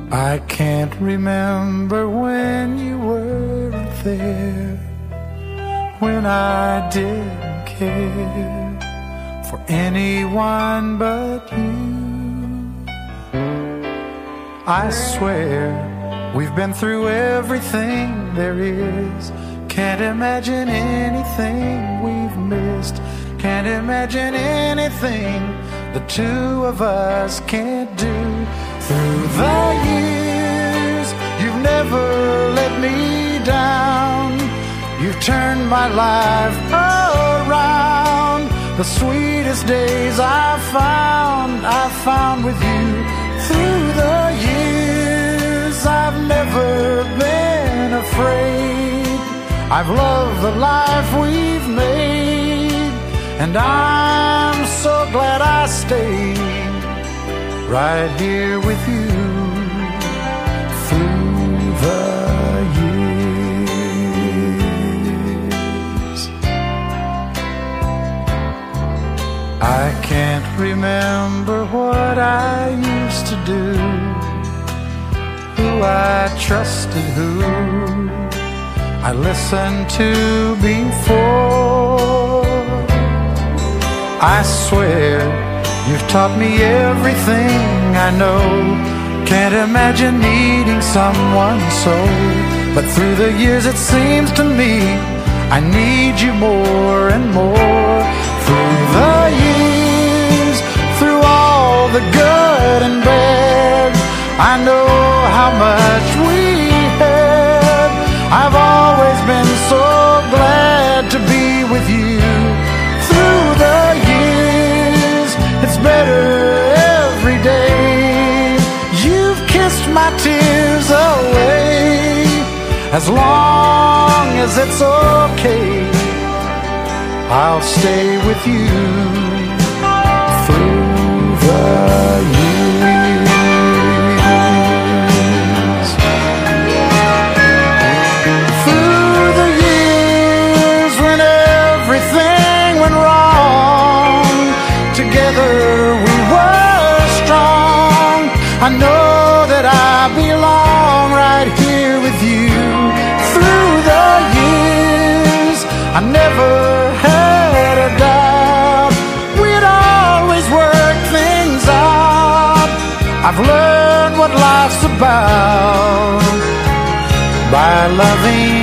I can't remember when you weren't there, when I didn't care for anyone but you. I swear we've been through everything there is. Can't imagine anything we've missed. Can't imagine anything the two of us can't do. Through the years, you've never let me down. You've turned my life around. The sweetest days I've found with you. Through the years, I've never been afraid. I've loved the life we've made, and I'm so glad I stayed right here with you through the years. I can't remember what I used to do, who I trusted, who I listened to before. I swear you've taught me everything I know. Can't imagine needing someone so. But through the years it seems to me I need you more and more. Through the years, through all the good and bad, I know how much we had. I've always been so glad to be with you. Through the years, it's better every day. You've kissed my tears away. As long as it's okay, I'll stay with you through the years. Through the years when everything went wrong, together we were strong. I know that I belong right here with you. Through the years, I never had a doubt we'd always work things out. I've learned what life's about by loving